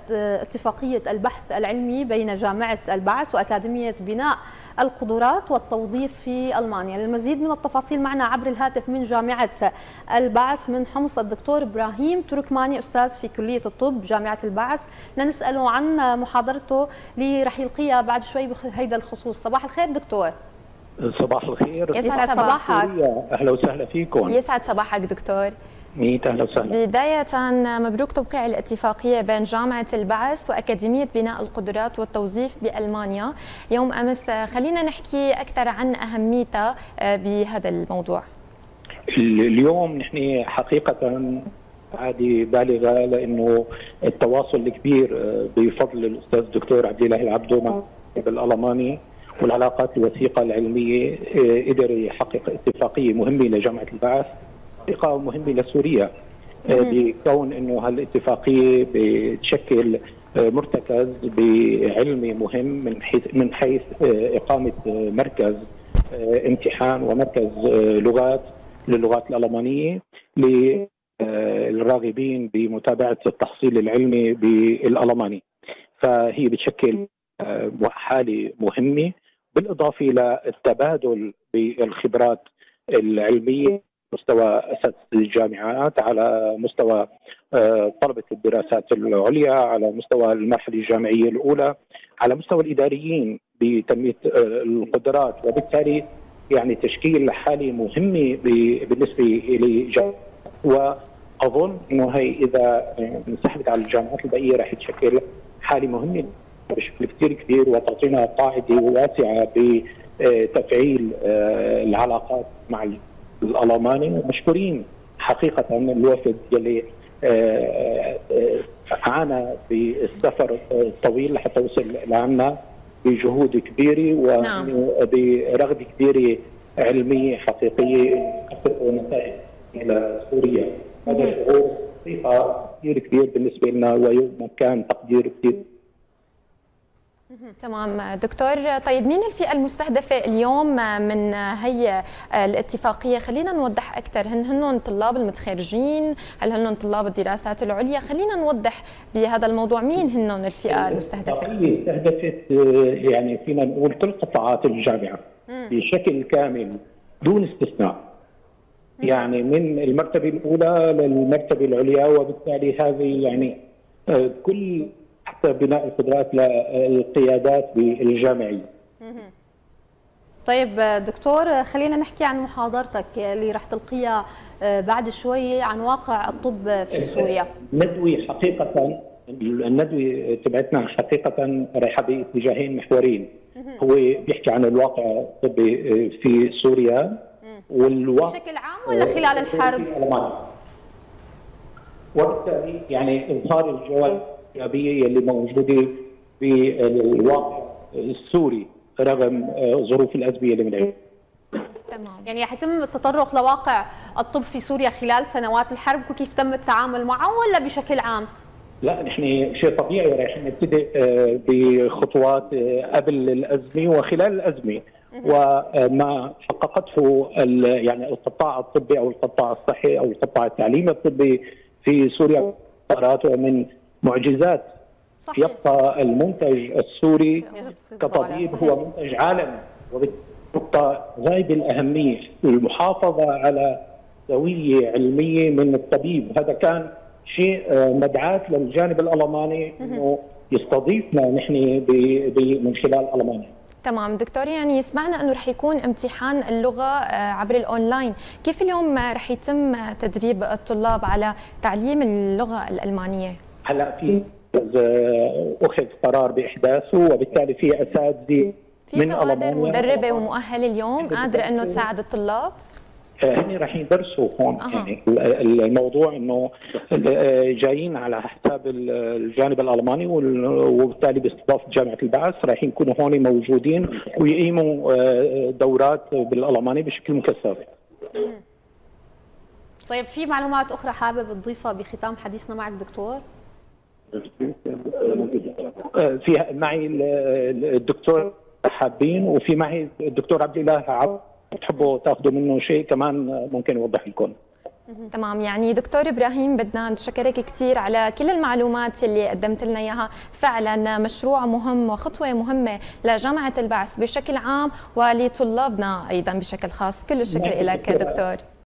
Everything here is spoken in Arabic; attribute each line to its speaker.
Speaker 1: اتفاقية البحث العلمي بين جامعة البعث وأكاديمية بناء القدرات والتوظيف في ألمانيا. للمزيد من التفاصيل معنا عبر الهاتف من جامعة البعث من حمص الدكتور إبراهيم تركماني، أستاذ في كلية الطب جامعة البعث. نسأله عن محاضرته اللي رح يلقيها بعد شوي بهيدا الخصوص. صباح الخير دكتور.
Speaker 2: صباح الخير.
Speaker 1: يسعد صباحك.
Speaker 2: أهلا وسهلا فيكم.
Speaker 3: يسعد صباحك دكتور.
Speaker 2: أهلا وسهلا.
Speaker 3: بداية مبروك توقيع الاتفاقية بين جامعة البعث وأكاديمية بناء القدرات والتوظيف بألمانيا يوم أمس. خلينا نحكي أكثر عن أهميتها بهذا الموضوع.
Speaker 2: اليوم نحن حقيقة عادي بالغة، لأنه التواصل الكبير بفضل الأستاذ الدكتور عبد الله العبدو مع الألماني والعلاقات الوثيقة العلمية قدر يحقق اتفاقية مهمة لجامعة البعث، اتفاقية مهمة لسوريا، بكون انه هالاتفاقية بتشكل مرتكز بعلمي مهم من حيث إقامة مركز امتحان ومركز لغات للغات الألمانية للراغبين بمتابعة التحصيل العلمي بالألماني. فهي بتشكل حالة مهمة، بالإضافة إلى التبادل بالخبرات العلمية مستوى أساتذة الجامعات، على مستوى طلبة الدراسات العليا، على مستوى المرحلة الجامعية الأولى، على مستوى الإداريين بتنمية القدرات، وبالتالي يعني تشكيل حالة مهمة بالنسبة لي. وأظن أنه هي إذا انسحبت على الجامعات الباقية راح تشكل حالة مهمة بشكل كثير كبير، وتعطينا قاعدة واسعة بتفعيل العلاقات مع الألماني. ومشكورين حقيقة الوفد يلي عانى بالسفر الطويل لحتى وصل لعنا بجهود كبيرة وبرغبة كبيرة علمية حقيقية تحقق نتائج إلى سوريا. هذا شعور حقيقة كثير كبير بالنسبة لنا، ويوم كان تقدير كثير.
Speaker 3: تمام دكتور. طيب مين الفئة المستهدفة اليوم من هي الاتفاقية؟ خلينا نوضح أكثر. هن طلاب المتخرجين؟ هل هن طلاب الدراسات العليا؟ خلينا نوضح بهذا الموضوع مين هن الفئة المستهدفة.
Speaker 2: استهدفت يعني فينا نقول كل قطاعات الجامعة بشكل كامل دون استثناء، يعني من المرتبة الأولى للمرتبة العليا، وبالتالي هذه يعني كل حتى بناء القدرات للقيادات بالجامعية.
Speaker 1: طيب دكتور، خلينا نحكي عن محاضرتك اللي رح تلقيها بعد شوي عن واقع الطب في سوريا.
Speaker 2: الندوة حقيقة الندوة تبعتنا حقيقة رايحة باتجاهين محورين. هو بيحكي عن الواقع الطبي في سوريا والواقع
Speaker 1: بشكل عام ولا خلال الحرب؟
Speaker 2: وبالتالي يعني إظهار الجوانب الإيجابية اللي موجودة في الواقع السوري رغم ظروف الأزمة اللي بنعيشها.
Speaker 1: تمام. يعني حيتم التطرق لواقع الطب في سوريا خلال سنوات الحرب وكيف تم التعامل معه، ولا بشكل عام؟
Speaker 2: لا، نحن شيء طبيعي راح نبتدئ بخطوات قبل الأزمة وخلال الأزمة، وما حققته يعني القطاع الطبي أو القطاع الصحي أو القطاع التعليمي الطبي في سوريا من معجزات. صحيح. يبقى المنتج السوري كطبيب هو منتج عالمي، وبالتالي غاية الأهمية المحافظة على سوية علمية من الطبيب. هذا كان شيء مدعاة للجانب الألماني أنه يستضيفنا نحن من خلال ألمانيا.
Speaker 3: تمام دكتور. يعني سمعنا انه رح يكون امتحان اللغه عبر الاونلاين، كيف اليوم رح يتم تدريب الطلاب على تعليم اللغه الالمانيه؟
Speaker 2: هلا في اخذ قرار باحداثه، وبالتالي في اساتذه من
Speaker 3: كوادر مدربه ومؤهله اليوم قادره انه تساعد الطلاب.
Speaker 2: هن راح يدرسوا هون. يعني الموضوع انه جايين على حساب الجانب الالماني، وبالتالي باستضافه جامعه البعث راح يكونوا هون موجودين ويقيموا دورات بالالماني بشكل مكثف.
Speaker 1: طيب في معلومات اخرى حابب تضيفها بختام حديثنا معك دكتور؟
Speaker 2: في معي الدكتور حابين، وفي معي الدكتور عبد الله عبد، تحبوا تاخذوا منه شيء كمان ممكن يوضح لكم.
Speaker 3: تمام. يعني دكتور إبراهيم بدنا نشكرك كثير على كل المعلومات اللي قدمت لنا إياها. فعلا مشروع مهم وخطوة مهمة لجامعة البعث بشكل عام ولطلابنا أيضا بشكل خاص. كل الشكر لك دكتور.